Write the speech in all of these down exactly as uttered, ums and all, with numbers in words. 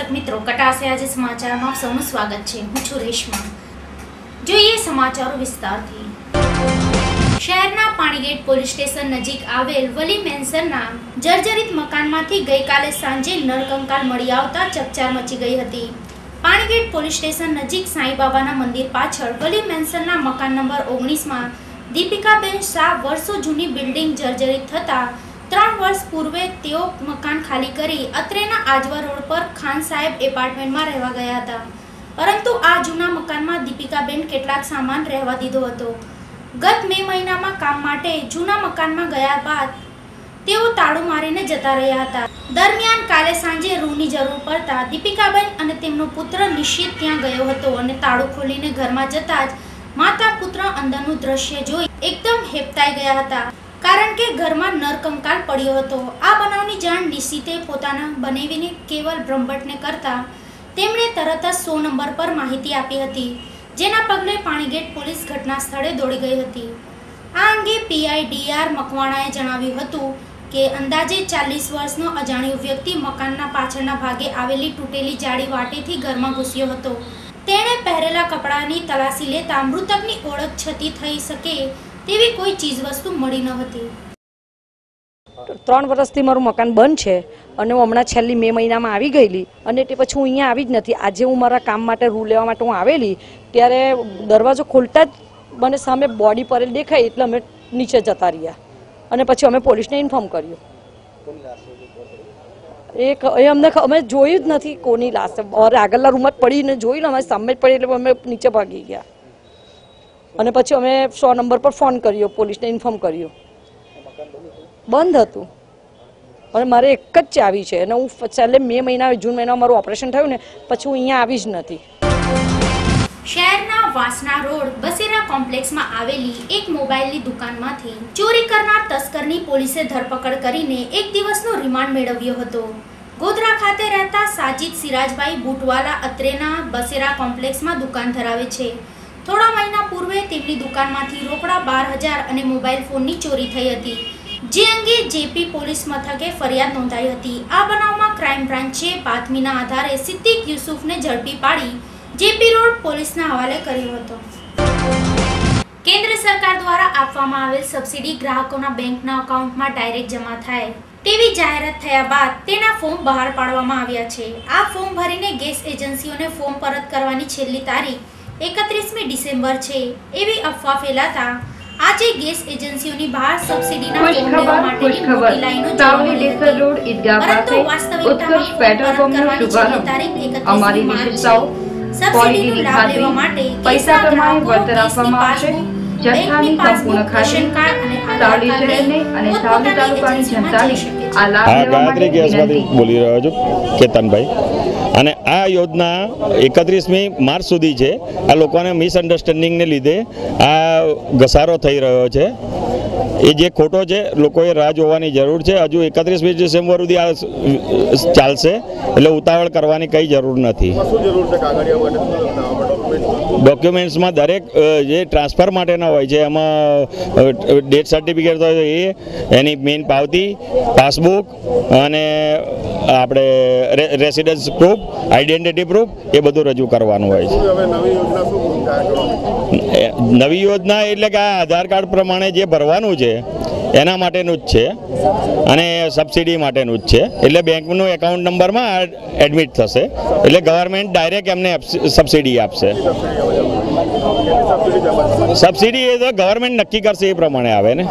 દર્शक मित्रों कटासे आज समाचार में सौનું स्वागत છે। હું છું રેશમા। જોઈએ સમાચારો વિસ્તારથી। શહેરના પાણીગેટ પોલીસ સ્ટેશન નજીક આવેલ વલી મેન્શનના જર્જરિત મકાનમાંથી ગઈકાલે સાંજે નરકંકાલ મળી આવતા ચકચાર મચી ગઈ હતી। પાણીગેટ પોલીસ સ્ટેશન નજીક સાંઈબાબાના મંદિર પાછળ વલી મેન્શનના મકાન નંબર ઓગણીસ માં દીપિકાબેન શાહ વર્ષો જૂની બિલ્ડિંગ જર્જરિત થતા ત્રણ વર્ષ પૂર્વે તેઓ મકાન ખાલી કરી અત્રેના આજવા રોડ પર ખાન સાહેબ એપાર્ટમેન્ટમાં રહેવા ગયા હતા, પરંતુ આ જૂના મકાનમાં દીપિકાબેન કેટલાક સામાન રહેવા દીધો હતો। ગત મે મહિનામાં કામ માટે જૂના મકાનમાં ગયા બાદ તેઓ તાળું મારીને જતા રહ્યા હતા। દરમિયાન કાલે સાંજે રૂની જરૂર પડતા દીપિકાબેન અને તેમનો પુત્ર નિશ્ચિત ત્યાં ગયો હતો અને તાળું ખોલીને ઘરમાં જતા જ માતા પુત્ર અંદરનું દ્રશ્ય જોઈ એકદમ હેપતાઈ ગયા હતા, કારણ કે ઘરમાં નરકંકાલ પડ્યો હતો। આ બનાવની જાણ નિશ્ચિતે પોતાના બનેવીને કેવલ બ્રહ્મભટ્ટને કરતા તેમણે તરત જ સો નંબર પર માહિતી આપી હતી, જેના પગલે પાણીગેટ પોલીસ ઘટના સ્થળે દોડી ગઈ હતી। આ અંગે પીઆઈ ડીઆર મકવાણાએ જણાવ્યું હતું કે અંદાજે ચાલીસ વર્ષનો અજાણ્યો વ્યક્તિ મકાનના પાછળના ભાગે આવેલી તૂટેલી જાળી વાટેથી ઘરમાં ઘૂસ્યો હતો। તેણે પહેરેલા કપડાની તલાશી લેતા મૃતકની ઓળખ છતી થઈ શકે તેવી કોઈ ચીજ વસ્તુ મળી ન હતી। ત્રણ વર્ષથી મારું મકાન બંધ છે અને હું હમણાં છેલ્લી મે મહિનામાં આવી ગયેલી અને તે પછી હું અહીંયા આવી જ નથી। આજે હું મારા કામ માટે રૂ લેવા માટે હું આવેલી ત્યારે દરવાજો ખોલતા જ મને સામે બોડી પડેલ દેખાઈ એટલે અમે નીચે જતા રહ્યા અને પછી અમે પોલીસને ઇન્ફોર્મ કર્યું। એક એ અમને અમે જોયું જ નથી કોની લાશ, આગળના રૂમ જ પડીને જોયું ને અમે સામે જ પડી એટલે અમે નીચે ભાગી ગયા અને પછી અમે સો નંબર પર ફોન કર્યો, પોલીસને ઇન્ફોર્મ કર્યો। બંધ હતું અને મારે એક જ ચાવી છે અને હું છેલ્લે મે મહિના જૂન મહિનામાં મારું ઓપરેશન થયું ને પછી હું અહીંયા આવી જ નથી। શહેરના વાસણા રોડ બસેરા કોમ્પ્લેક્સમાં આવેલી એક મોબાઈલની દુકાનમાંથી ચોરી કરનાર તસ્કરની પોલીસે ધરપકડ કરીને એક દિવસનો રિમાન્ડ મેળવ્યો હતો। ગોધરા ખાતે રહેતા સાજીદ સિરાજભાઈ બુટવાલા અત્રેના બસેરા કોમ્પ્લેક્સમાં દુકાન ધરાવે છે। થોડા મહિના પૂર્વે તેમની દુકાનમાંથી રોકડા બાર હજાર અને મોબાઈલ ફોનની ચોરી થઈ હતી, જે અંગે જેપી પોલીસ મથકે ફરિયાદ નોંધાઈ હતી। આ બનાવમાં ક્રાઇમ બ્રાન્ચે બાતમીના આધારે સિદ્દીક યુસુફને ઝડપી પાડી જેપી રોડ પોલીસના હવાલે કર્યો હતો। કેન્દ્ર સરકાર દ્વારા આપવામાં આવેલ સબસિડી ગ્રાહકોના બેંકના એકાઉન્ટમાં ડાયરેક્ટ જમા થાય તેવી જાહેરાત થયા બાદ તેના ફોર્મ બહાર પાડવામાં આવ્યા છે। આ ફોર્મ ભરીને ગેસ એજન્સીઓને ફોર્મ પરત કરવાની છેલ્લી તારીખ એકત્રીસમી ડિસેમ્બર છે એવી અફવા ફેલાતા આજે ગેસ એજન્સીઓની બહાર સબસિડીના ફોર્મ લેવા માટેની મોટી લાઈનો જોવા મળી હતી, પરંતુ વાસ્તવિકતામાં ફોર્મ પરત કરવાની છેલ્લી તારીખ એકત્રીસમી માર્ચ છે। સબસિડીનો લાભ લેવા માટે પૈસા પ્રમાણે વળતર આપવામાં આવશે। જથ્થાની સંપૂર્ણ ખાતરી અને સાવલી શહેરને અને સાવલી તાલુકાની જનતાને આ લાભ લેવા માટે ગેસમાંથી બોલી રહ્યો છું કેતનભાઈ, અને આ યોજના એકત્રીસમી માર્ચ સુધી છે। આ લોકોને મિસઅન્ડરસ્ટેન્ડિંગને લીધે આ ઘસારો થઈ રહ્યો છે, એ જે ખોટો છે લોકોએ રાહ જોવાની જરૂર છે। હજુ એકત્રીસમી ડિસેમ્બર સુધી આ ચાલશે એટલે ઉતાવળ કરવાની કંઈ જરૂર નથી। ડોક્યુમેન્ટ્સમાં દરેક જે ટ્રાન્સફર માટેના હોય છે એમાં ડેથ સર્ટિફિકેટ હોય એ, એની મેઇન પાવતી, પાસબુક અને આપણે રેસિડન્સ પ્રૂફ, આઈડેન્ટિટી પ્રૂફ એ બધું રજૂ કરવાનું હોય છે। નવી યોજના એટલે કે આ આધાર કાર્ડ પ્રમાણે જે ભરવાનું છે એના માટેનું જ છે અને સબસિડી માટેનું જ છે, એટલે બેંકનું એકાઉન્ટ નંબરમાં એડમિટ થશે એટલે ગવર્મેન્ટ ડાયરેક્ટ એમને સબસિડી આપશે। સબસિડી એ તો ગવર્મેન્ટ નક્કી કરશે એ પ્રમાણે આવે ને।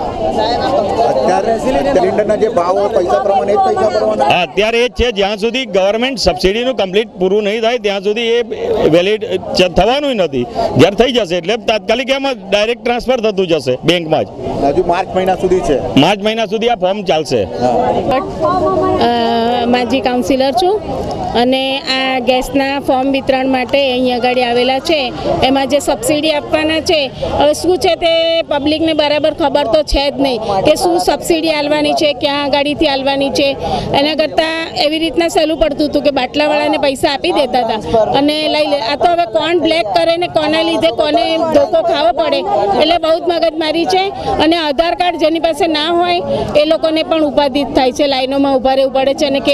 અત્યારે એ જ છે, જ્યાં સુધી ગવર્મેન્ટ સબસિડીનું કમ્પ્લીટ પૂરું નહીં થાય ત્યાં સુધી એ વેલિડ થવાનું નથી। જ્યારે થઈ જશે એટલે તાત્કાલિક એમાં ડાયરેક્ટ ટ્રાન્સફર થતું જશે બેંકમાં જ। હજુ માર્ચ મહિના સુધી છે, માર્ચ મહિના સુધી આ ફોર્મ ચાલશે। માજી કાઉન્સિલર છું અને આ ગેસના ફોર્મ વિતરણ માટે અહીં આગળ આવેલા છે। એમાં જે સબસિડી આપવાના છે હવે શું છે તે પબ્લિકને બરાબર ખબર તો છે જ નહીં કે શું સબસિડી આલવાની છે, ક્યાં આગાડીથી આલવાની છે। એના કરતાં એવી રીતના સહેલું પડતું હતું કે બાટલાવાળાને પૈસા આપી દેતા હતા અને લઈ લે। આ તો હવે કોણ બ્લેક કરે ને કોના લીધે કોને ધોકો ખાવો પડે એટલે બહુ જ મગજમારી છે। અને આધાર કાર્ડ જેની પાસે ના હોય એ લોકોને પણ ઉપાધિ થાય છે, લાઈનોમાં ઊભા રહેવું પડે છે અને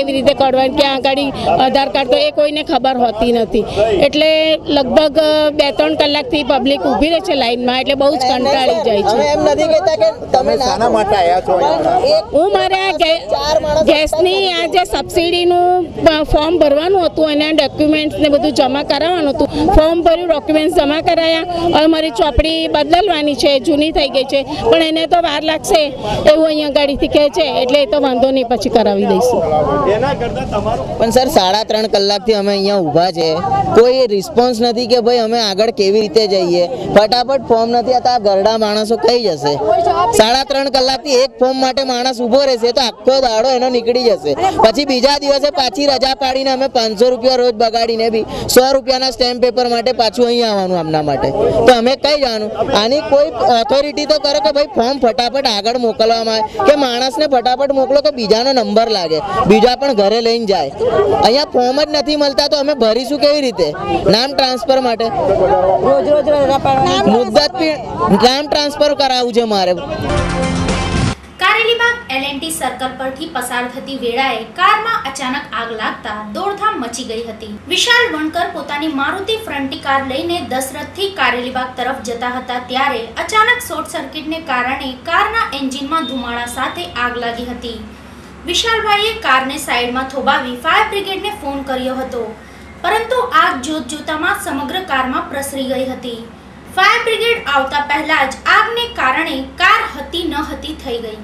કેવી રીતે કરવાની, ક્યાં આગળ આધાર કાર્ડ, તો એ કોઈને ખબર હોતી નથી. એટલે લગભગ બે ત્રણ કલાકથી પબ્લિક ઊભી રહે છે લાઈનમાં, એટલે બહુ જ કંટાળી જાય છે. એમ નથી કહેતા કે તમે શાના માટે આવ્યા છો? હું મારા ગેસની આ જે સબસિડીનું ફોર્મ ભરવાનું હતું, એના ડોક્યુમેન્ટ્સ ને બધું જમા કરાવવાનું હતું. ફોર્મ ભર્યું, ડોક્યુમેન્ટ્સ જમા કરાયા. હવે મારી ચોપડી બદલવાની છે, જૂની થઈ ગઈ છે, પણ એને તો વાર લાગશે એવું અહીંયા ગાડીથી કહે છે, એટલે એ તો વાંધો નહીં, પછી કરાવી દઈશું. પણ સર સાડા ત્રણ કલાકથી અમે અહીંયા ઊભા છે, કોઈ રિસ્પોન્સ નથી કે ભાઈ અમે આગળ કેવી રીતે જઈએ. ફટાફટ ફોર્મ નથી આવતા, ગરડા માણસો કઈ જશે? સાડા ત્રણ કલાકથી એક ફોર્મ માટે માણસ ઊભો રહેશે તો આખો દાડો એનો નીકળી જશે. પછી બીજા દિવસે પાછી રજા પાડીને અમે પાંચસો રૂપિયા રોજ બગાડીને બી સો રૂપિયાના સ્ટેમ્પ પેપર માટે પાછું અહીંયા આવવાનું આમના માટે. તો અમે કઈ જાણું? આની કોઈ ઓથોરિટી તો કરે કે ભાઈ ફોર્મ ફટાફટ આગળ મોકલવામાં આવે, કે માણસને ફટાફટ મોકલો કે બીજાનો નંબર લાગે, બીજા પણ ઘરે લઈને જાય. અહીંયા ફોર્મ જ નથી મળતા તો અમે ભરીશું કેવી રીતે? નામ ટ્રાન્સફર માટે રોજ રોજ મુદ્દત નામ ટ્રાન્સફર કરાવવું છે મારે. Karelibaug L and T circle પરથી પસાર થતી વેળાએ કારમાં અચાનક આગ લાગતા દોડધામ મચી ગઈ હતી. વિશાલ વણકર પોતાની મારુતિ ફ્રન્ટી કાર લઈને દશરથથી કારેલીબાગ તરફ જતા હતા, ત્યારે અચાનક શોર્ટ સર્કિટને કારણે કારના એન્જિનમાં ધુમાડા સાથે આગ લાગી હતી. વિશાલભાઈએ કારને સાઈડમાં થોભાવી ફાયર બ્રિગેડને ફોન કર્યો હતો, પરંતુ આગ જોત જોતામાં સમગ્ર કારમાં પ્રસરી ગઈ હતી. ફાયર બ્રિગેડ આવતા પહેલા જ આગને કારણે કાર હતી ન હતી થઈ ગઈ.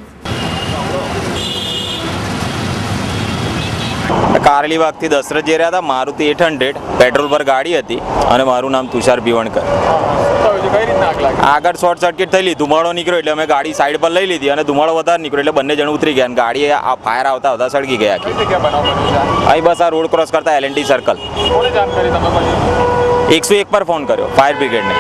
કારેલીબાગથી દશરથ જઈ રહ્યા હતા, મારુતિ એટ હંડ્રેડ પેટ્રોલ પર ગાડી હતી અને મારું નામ તુષાર ભીવણકર. આગળ શોર્ટ સર્કિટ થયેલી, ધુમાડો નીકળ્યો એટલે અમે ગાડી સાઈડ પર લઈ લીધી અને ધુમાડો વધારે નીકળ્યો એટલે બંને જણ ઉતરી ગયા અને ગાડી આ ફાયર આવતા આવતા સળગી ગયા. અહીં બસ આ રોડ ક્રોસ કરતા એલ એન્ડ ટી સર્કલ એકસો એક પર ફોન કર્યો ફાયર બ્રિગેડને.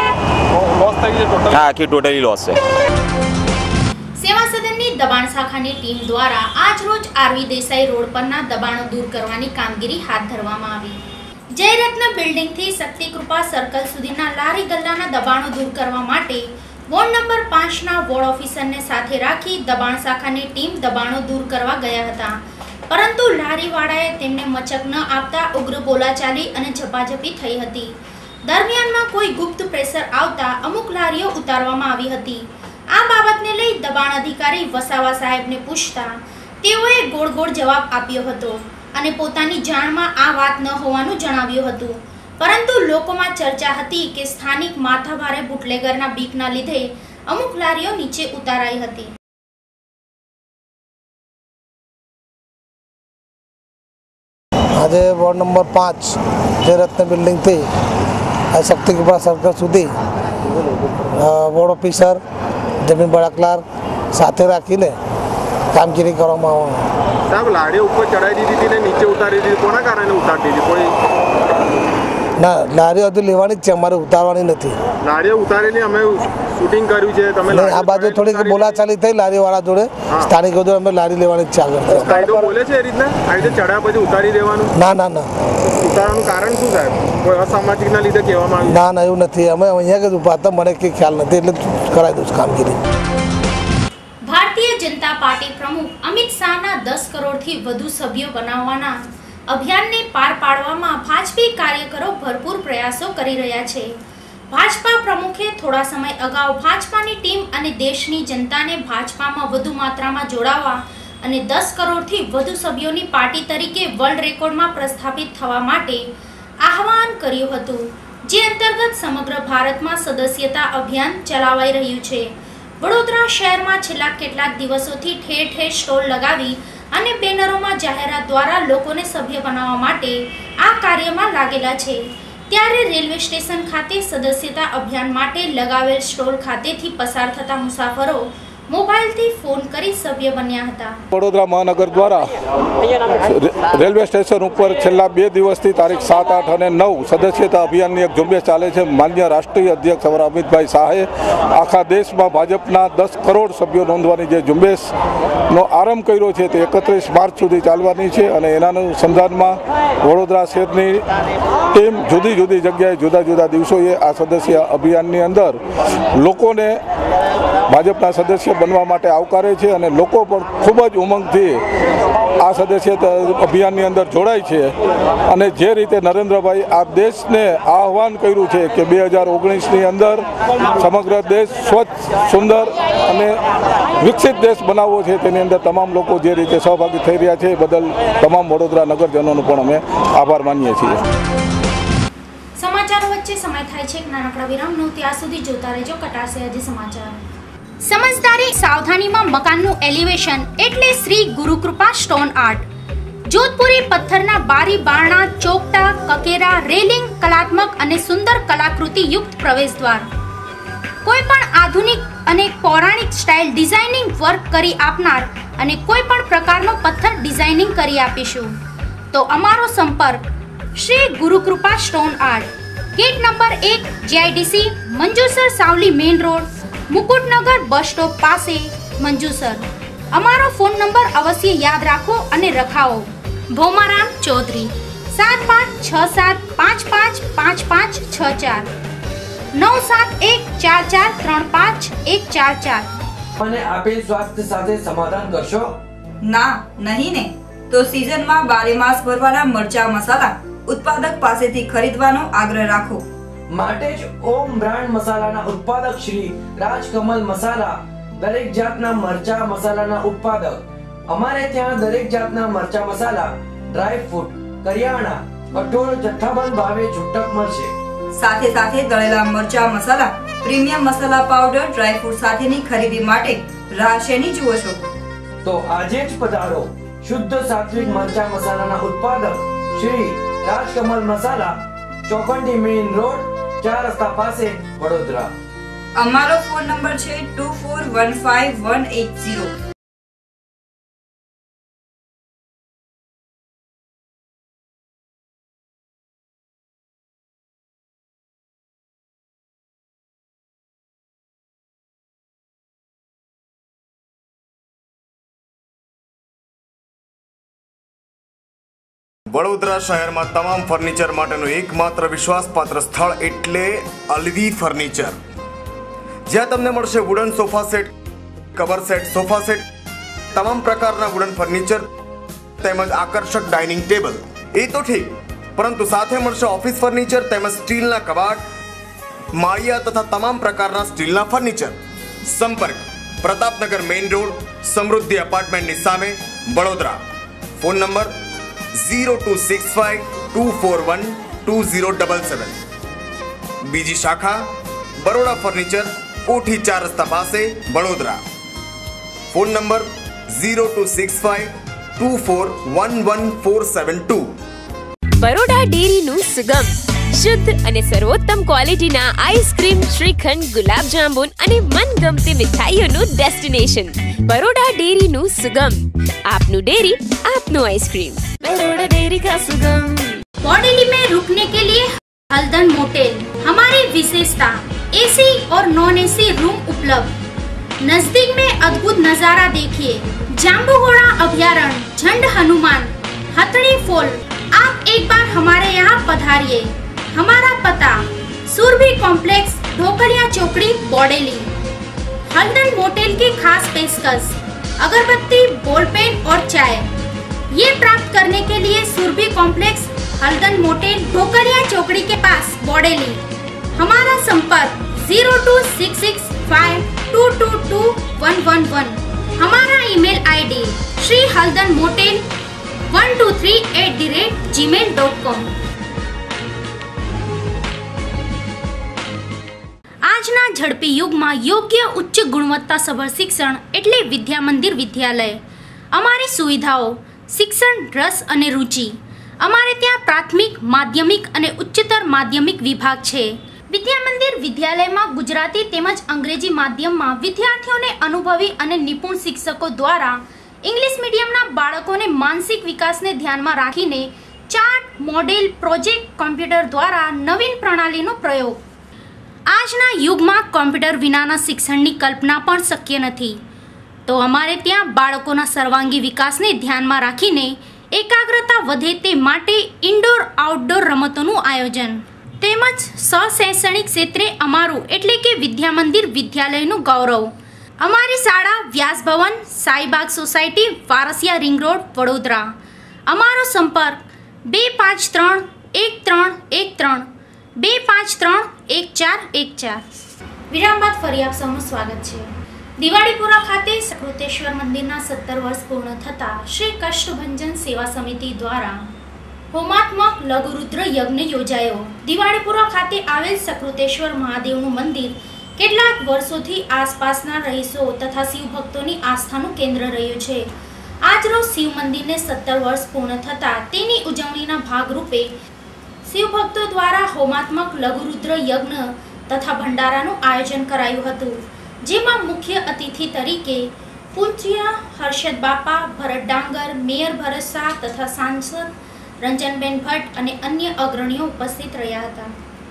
હા, આખી ટોટલી લોસ છે. સેવા સદનની દબાણ શાખાની ટીમ દ્વારા આજ રોજ આરવી દેસાઈ રોડ પરના દબાણો દૂર કરવાની કામગીરી હાથ ધરવામાં આવી. જયરત્ન બિલ્ડિંગથી શક્તિકૃપા સર્કલ સુધીના લારી ગલ્લાના દબાણો દૂર કરવા માટે વોર્ડ નંબર પાંચના વોર્ડ ઓફિસરને સાથે રાખી દબાણ શાખાની ટીમ દબાણો દૂર કરવા ગયા હતા, પરંતુ લારીવાળાએ તેમને મચક ન આપતા ઉગ્ર બોલાચાલી અને ઝપાઝપી થઈ હતી. દરમિયાનમાં કોઈ ગુપ્ત પ્રેશર આવતા અમુક લારીઓ ઉતારવામાં આવી હતી. આ બાબતને લઈ દબાણ અધિકારી વસાવા સાહેબને પૂછતા તેઓએ ગોળ ગોળ જવાબ આપ્યો હતો અને પોતાની જાણમાં આ વાત ન હોવાનું જણાવ્યું હતું, પરંતુ લોકોમાં ચર્ચા હતી કે સ્થાનિક માથાભારે બુટલેગરના બીકના લીધે અમુક લારીઓ નીચે ઉતારાઈ હતી. આજે વોર્ડ નંબર પાંચ જયરત્ન બિલ્ડિંગથી શક્તિકૃપા સર્કલ સુધી વોર્ડ ઓફિસર જમીન બળાકલાર સાથે રાખીને કામગીરી કરવામાં આવવાનું. સાહેબ, લારીઓ ઉપર ચડાવી દીધી હતી ને નીચે ઉતારી દીધી, કોના કારણે ઉતારી દીધી? કોઈ ના, લારીઓ હજુ લેવાની જ છે, અમારે ઉતારવાની નથી. લારીઓ ઉતારીને અમે શૂટિંગ કર્યું છે. તમે આ બાજુ થોડીક બોલાચાલી થઈ લારીવાળા જોડે, સ્થાનિકો જોડે, અમે લારી લેવાની જ છે આગળ. કાયદો બોલે છે એ રીતના આ રીતે ચડાવ્યા પછી ઉતારી દેવાનું? ના ના ના, ઉતારવાનું કારણ શું સાહેબ? કોઈ અસામાજિકના લીધે કહેવામાં આવ્યું? ના ના, એવું નથી. અમે અહીંયા જ ઉભા હતા, મને કંઈ ખ્યાલ નથી, એટલે કરાવી દઉં કામગીરી. ભારતીય જનતા પાર્ટી પ્રમુખ અમિત શાહના દસ કરોડથી વધુ સભ્યો બનાવવાના અભિયાનને પાર પાડવામાં ભાજપી કાર્યકરો ભરપૂર પ્રયાસો કરી રહ્યા છે. ભાજપા પ્રમુખે થોડા સમય અગાઉ ભાજપાની ટીમ અને દેશની જનતાને ભાજપામાં વધુ માત્રામાં જોડાવા અને દસ કરોડથી વધુ સભ્યોની પાર્ટી તરીકે વર્લ્ડ રેકોર્ડમાં પ્રસ્થાપિત થવા માટે આહવાન કર્યું હતું, જે અંતર્ગત સમગ્ર ભારતમાં સદસ્યતા અભિયાન ચલાવાઈ રહ્યું છે. વડોદરા શહેરમાં છેલ્લા કેટલાક દિવસોથી ઠેર ઠેર સ્ટોલ લગાવી અને બેનરોમાં જાહેરાત દ્વારા લોકોને સભ્ય બનાવવા માટે આ કાર્યમાં લાગેલા છે. ત્યારે રેલવે સ્ટેશન ખાતે સદસ્યતા અભિયાન માટે લગાવેલ સ્ટોલ ખાતેથી પસાર થતા મુસાફરો મોબાઈલથી ફોન કરી સભ્ય બન્યા હતા. વડોદરા મહાનગર દ્વારા રેલવે સ્ટેશન ઉપર છેલ્લા બે દિવસથી તારીખ સાત આઠ અને નવ સદસ્યતા અભિયાનની એક ઝુંબેશ ચાલે છે. માન્ય રાષ્ટ્રીય અધ્યક્ષ અમારા અમિતભાઈ શાહે આખા દેશમાં ભાજપના દસ કરોડ સભ્યો નોંધવાની જે ઝુંબેશનો આરંભ કર્યો છે તે એકત્રીસ માર્ચ સુધી ચાલવાની છે અને એના અનુસંધાનમાં વડોદરા શહેરની ટીમ જુદી જુદી જગ્યાએ જુદા જુદા દિવસોએ આ સદસ્ય અભિયાનની અંદર લોકોને ભાજપના સદસ્ય બનવા માટે આવકારે છે અને લોકો પણ ખૂબ જ ઉમંગથી આ સદસ્યતા અભિયાનની અંદર જોડાય છે. અને જે રીતે નરેન્દ્રભાઈ આ દેશને આહ્વાન કર્યું છે કે બે હજાર ઓગણીસની અંદર સમગ્ર દેશ સ્વચ્છ, સુંદર અને વિકસિત દેશ બનાવવો છે, તેની અંદર તમામ લોકો જે રીતે સહભાગી થઈ રહ્યા છે એ બદલ તમામ વડોદરા નગરજનોનો પણ અમે આભાર માનીએ છીએ. સમાચારો વચ્ચે સમય થાય છે એક નાનકડા વિરામનો. ત્યાં સુધી જોતા રહેજો કટાર આજે સમાચાર. સમજદારી સાવધાનીમાં મકાનનું એલિવેશન એટલે શ્રી ગુરુકૃપા સ્ટોન આર્ટ. જોધપુરી પથ્થરના બારી બારણા, ચોકટા, કકેરા, રેલિંગ, કલાત્મક અને સુંદર કલાકૃતિ યુક્ત પ્રવેશદ્વાર. કોઈ પણ આધુનિક અને પૌરાણિક સ્ટાઇલ ડિઝાઇનિંગ વર્ક કરી આપનાર અને કોઈ પણ પ્રકારનો પથ્થર ડિઝાઇનિંગ કરી આપીશું. તો અમારો સંપર્ક Shri Gurukrupa stone art, gate number એક, GIDC, Manjusar Savli main road, Mukutnagar bus stop પાસે, મંજુસર. અમારો ફોન નંબર અવશ્ય યાદ રાખો અને રખાવો. ભોમારામ ચૌધરી, સાત પાંચ છ સાત પાંચ પાંચ પાંચ પાંચ છ ચાર, નવ સાત એક ચાર ચાર ત્રણ પાંચ એક ચાર ચાર. મને આપેલ સ્વાસ્થ્ય સાથે સમાધાન કરશો? ના, નહીં ને. તો સીઝનમાં બારે માસ ભરવાના મરચા મસાલા ઉત્પાદક પાસેથી ખરીદવાનો આગ્રહ રાખો. માટે જ ઓમ બ્રાન્ડ મસાલાના ઉત્પાદક શ્રી રાજકમલ મસાલા દરેક જાતના મરચા મસાલાના ઉત્પાદક. અમારે ત્યાં દરેક જાતના મરચા મસાલા, ડ્રાય ફ્રૂટ, કરિયાણા, કઠોળ જથ્થાબંધ ભાવે છૂટક મળશે. સાથે સાથે દળેલા મરચા masala, premium masala powder, dry fruit સાથેની ખરીદી માટે રાહ શેની જુઓ છો? તો આજે જ પધારો. શુદ્ધ સાત્વિક મરચા મસાલાના ઉત્પાદક શ્રી રાજકમલ મસાલા, ચોકંડી મેઇન રોડ, ચાર રસ્તા પાસે, વડોદરા. અમારો ફોન નંબર છે two four one five one eight zero. Vadodara શહેરમાં તમામ ફર્નિચર માટેનું એકમાત્ર વિશ્વાસપાત્ર સ્થળ એટલે અલવી ફર્નિચર, જ્યાં તમને મળશે wooden sofa set, cover set, sofa set, તમામ પ્રકારના વુડન ફર્નિચર તેમજ આકર્ષક ડાઇનિંગ ટેબલ. એ તો ઠીક, પરંતુ સાથે મળશે ઓફિસ ફર્નિચર તેમજ સ્ટીલના કબાટ, માળિયા તથા તમામ પ્રકારના સ્ટીલના ફર્નિચર. સંપર્ક પ્રતાપનગર મેઇન રોડ, સમૃદ્ધિ અપાર્ટમેન્ટની સામે, Vadodara. Phone number zero two six five two four one two zero double seven. બીજી શાખા બરોડા ફર્નિચર, કોઠી ચાર રસ્તા પાસે, Vadodara. Phone number zero two six five two four one one four seven two. Baroda ડેરીનું સુગમ, શુદ્ધ અને સર્વોત્તમ ક્વોલિટીના આઈસ્ક્રીમ, શ્રીખંડ, ગુલાબ જાંબુન અને મનગમતી મીઠાઈઓનું ડેસ્ટિનેશન. બરોડા ડેરીનું સુગમ, આપનું ડેરી આપનું आइसक्रीम. बरोड़ा डेयरी का सुगम. बॉडेली में रुकने के लिए हल्दन मोटेल. हमारी विशेषता एसी और नॉन एसी रूम उपलब्ध. नजदीक में अद्भुत नजारा देखिए. जाम्बूगोड़ा अभ्यारण्य, झंड हनुमान, हथड़ी फॉल. आप एक बार हमारे यहाँ पधारिए. हमारा पता सुरभि कॉम्प्लेक्स, ढोकरिया चौकड़ी, बॉडेली. हल्दन मोटेल की खास पेशकश अगरबत्ती, बॉल पेन और चाय. ये प्राप्त करने के लिए सुरभि कॉम्प्लेक्स, हल्दन मोटेल, ढोकरिया चौकड़ी के पास, बॉडेली. हमारा संपर्क zero two six six five two two two one one one. हमारा email ID Shri Haldan motel one two three at the rate gmail dot com. આજના ઝડપી યુગમાં યોગ્ય ઉચ્ચ ગુણવત્તાસભર શિક્ષણ એટલે વિદ્યા મંદિર વિદ્યાલય. અમારી સુવિધાઓ શિક્ષણ, રસ અને રુચિ. અમારે ત્યાં પ્રાથમિક, માધ્યમિક અને ઉચ્ચતર માધ્યમિક વિભાગ છે. વિદ્યા મંદિર વિદ્યાલયમાં ગુજરાતી તેમજ અંગ્રેજી માધ્યમમાં વિદ્યાર્થીઓને અનુભવી અને નિપુણ શિક્ષકો દ્વારા ઇંગ્લિશ મીડિયમના બાળકોને માનસિક વિકાસને ધ્યાનમાં રાખીને ચાર્ટ, મોડેલ, પ્રોજેક્ટ, કોમ્પ્યુટર દ્વારા નવીન પ્રણાલીનો પ્રયોગ. આજના યુગમાં કોમ્પ્યુટર વિનાના શિક્ષણની કલ્પના પણ શક્ય નથી. તો અમારે ત્યાં બાળકોના સર્વાંગી વિકાસને ધ્યાનમાં રાખીને એકાગ્રતા વધે તે માટે ઇન્ડોર આઉટડોર રમતોનું આયોજન. તેમજ શૈક્ષણિક ક્ષેત્રે અમારું એટલે કે વિદ્યા મંદિર વિદ્યાલયનું ગૌરવ. અમારી શાળા Vyasbhavan, Saibaug society, Varasiya ring road, Vadodara. અમારો સંપર્ક બે પાંચ ત્રણ એક ત્રણ એક ત્રણ બે પાંચ ત્રણ એક ચાર એક ચાર. વિરામ બાદ ફરી આપ સૌનું સ્વાગત છે. દિવાળીપુરા ખાતે સકૃતેશ્વર મંદિરના સત્તર વર્ષ પૂર્ણ થતા શ્રી કષ્ટભંજન સેવા સમિતિ દ્વારા હોમાત્મક લઘુરુદ્ર યજ્ઞ યોજાયો. દિવાળીપુરા ખાતે આવેલ સકૃતેશ્વર મહાદેવનું મંદિર કેટલાક વર્ષોથી આસપાસના રહીશો તથા શિવ ભક્તોની આસ્થાનું કેન્દ્ર રહ્યું છે. આજરોજ શિવ મંદિરને સત્તર વર્ષ પૂર્ણ થતા તેની ઉજવણીના ભાગરૂપે શિવ ભક્તો દ્વારા હોમાત્મક લઘુરુદ્ર યજ્ઞ તથા ભંડારાનું આયોજન કરાયું હતું, જેમાં મુખ્ય અતિથિ તરીકે પૂજ્ય હર્ષદ બાપા, ભરત ડાંગર, મેયર ભરત શાહ તથા સાંસદ રંજનબેન ભટ્ટ અને અન્ય અગ્રણીઓ ઉપસ્થિત રહ્યા હતા.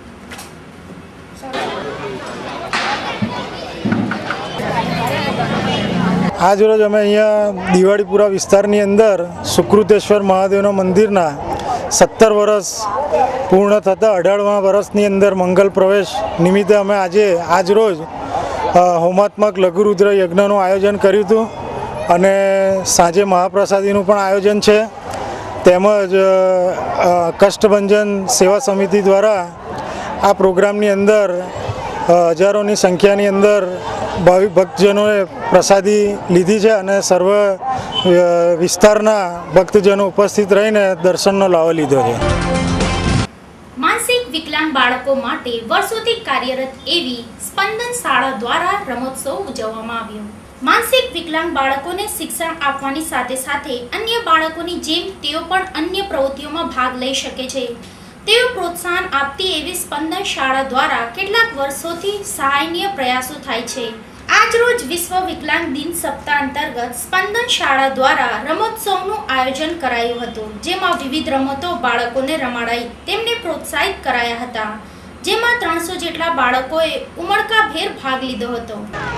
આજ રોજ અમે અહીંયા દિવાળીપુરા વિસ્તારની અંદર સુકૃતેશ્વર મહાદેવના મંદિરના સત્તર વર્ષ પૂર્ણ થતાં અઢારમા વર્ષની અંદર મંગલ પ્રવેશ નિમિત્તે અમે આજે આજ રોજ હોમાત્મક લઘુરુદ્ર યજ્ઞનું આયોજન કર્યું હતું અને સાંજે મહાપ્રસાદીનું પણ આયોજન છે. તેમજ કષ્ટભંજન સેવા સમિતિ દ્વારા આ પ્રોગ્રામની અંદર હજારોની સંખ્યાની અંદર ભાવિક ભક્તજનોએ પ્રસાદી લીધી છે અને સર્વ વિસ્તારના ભક્તજનો ઉપસ્થિત રહીને દર્શનનો લાવો લીધો છે. માનસિક વિકલાંગ બાળકો માટે વર્ષોથી કાર્યરત એવી સ્પંદન શાળા દ્વારા રમોત્સવ ઉજવવામાં આવ્યો. માનસિક વિકલાંગ બાળકોને શિક્ષણ આપવાની સાથે સાથે અન્ય બાળકોની જેમ તેઓ પણ અન્ય પ્રવૃત્તિઓમાં ભાગ લઈ શકે છે તેવું પ્રોત્સાહન આપતી એવી સ્પંદન શાળા દ્વારા કેટલાક વર્ષોથી સહાયનીય પ્રયાસો થાય છે. આજરોજ વિશ્વ વિકલાંગ દિન સપ્તાહ અંતર્ગત સ્પંદન શાળા દ્વારા રમોત્સવનું આયોજન કરાયું હતું, જેમાં વિવિધ રમતો બાળકોને રમાડાઈ તેમને પ્રોત્સાહિત કરાયા હતા, જેમાં ત્રણસો જેટલા બાળકોએ ઉમળકાભેર ભાગ લીધો હતો.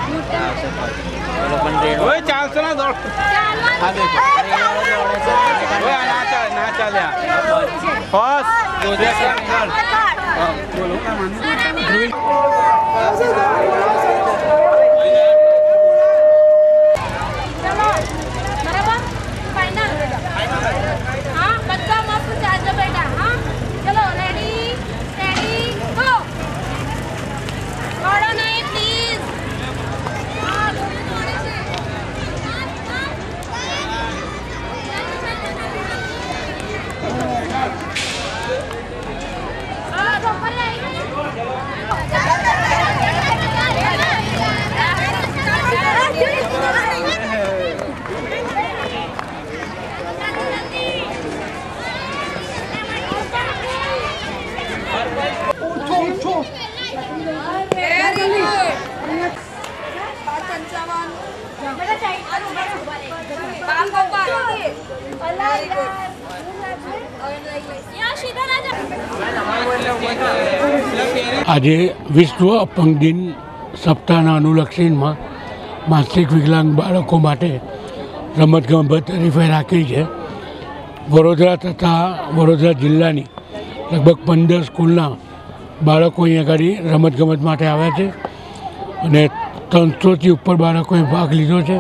આજે વિશ્વ અપંગ દિન સપ્તાહના અનુલક્ષીમાં માનસિક વિકલાંગ બાળકો માટે રમતગમત હરીફાઈ રાખી છે. વડોદરા તથા વડોદરા જિલ્લાની લગભગ પંદર સ્કૂલના બાળકો અહીંયા આગળ રમતગમત માટે આવ્યા છે અને ત્રણસોથી ઉપર બાળકોએ ભાગ લીધો છે.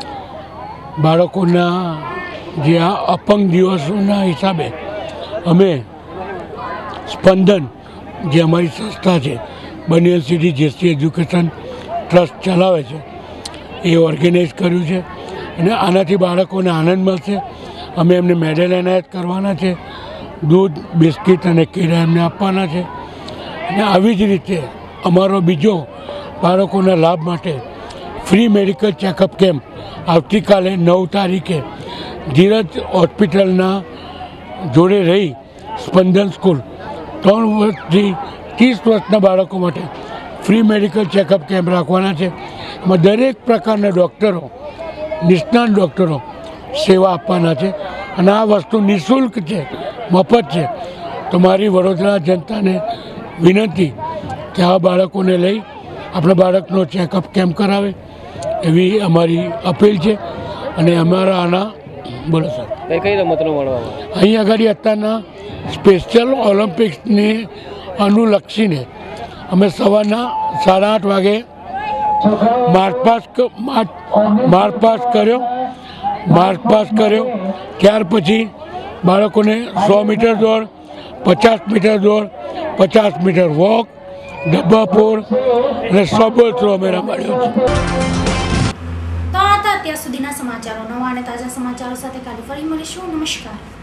બાળકોના જે આ અપંગ દિવસોના હિસાબે અમે સ્પંદન જે અમારી સંસ્થા છે બનિયલ સિટી જેસી એજ્યુકેશન ટ્રસ્ટ ચલાવે છે એ ઓર્ગેનાઇઝ કર્યું છે અને આનાથી બાળકોને આનંદ મળશે. અમે એમને મેડલ એનાયત કરવાના છે, દૂધ, બિસ્કિટ અને કેળા એમને આપવાના છે અને આવી જ રીતે અમારો બીજો બાળકોના લાભ માટે ફ્રી મેડિકલ ચેકઅપ કેમ્પ આવતીકાલે નવ તારીખે ધીરજ હોસ્પિટલના જોડે રહી સ્પંદન સ્કૂલ ત્રણ વર્ષથી ત્રીસ વર્ષના બાળકો માટે ફ્રી મેડિકલ ચેકઅપ કેમ્પ રાખવાના છે. એમાં દરેક પ્રકારના ડૉક્ટરો, નિષ્ણાત ડૉક્ટરો સેવા આપવાના છે અને આ વસ્તુ નિઃશુલ્ક છે, મફત છે. તો મારી વડોદરા જનતાને વિનંતી કે આ બાળકોને લઈ આપણા બાળકનો ચેકઅપ કેમ્પ કરાવે એવી અમારી અપીલ છે. અને અમારા આના બોલો સર કઈ કઈ રમતનો મળવા અહીં આગળ અત્યારના સ્પેશિયલ ઓલિમ્પિક્સની અનુલક્ષીને અમે સવારના સાડા આઠ વાગે માર્ચ પાસ માર્ચ પાસ કર્યો માર્ચ પાસ કર્યો ત્યાર પછી બાળકોને સો મીટર દોડ, પચાસ મીટર દોડ, પચાસ મીટર વોક, ડબ્બાપોર અને સોબલ થ્રો અમે રમાડ્યો છે. તો આ હતા અત્યાર સુધીના સમાચારો. નવા અને તાજા સમાચારો સાથે કાલે ફરી મળીશું. નમસ્કાર.